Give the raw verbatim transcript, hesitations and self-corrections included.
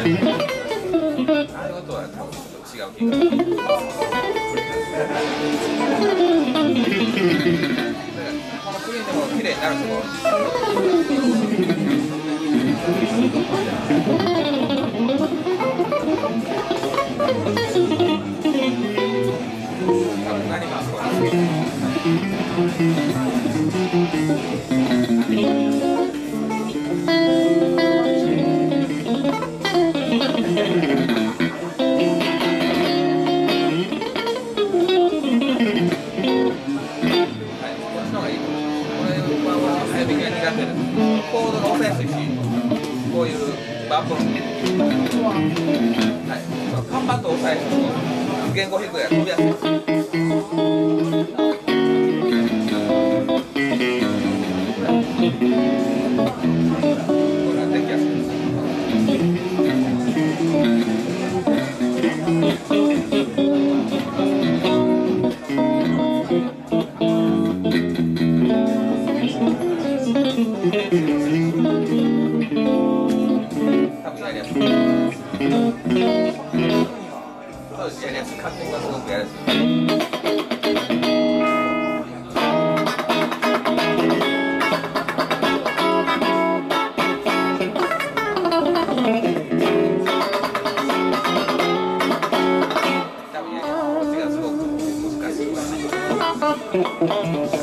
あの音は多分ちょっと違う気がする。このクリーンでも綺麗になるところ。多分なりますこれ。コードが押さやすいし、こういうバンプの、はい、パンパンと押さえると言語変更や飛びやすいです。これができやすいです。多分やりやすい。そうです、やりやすい。カッティングがすごくやりやすい。多分やりやすい。こっちがすごく難しい。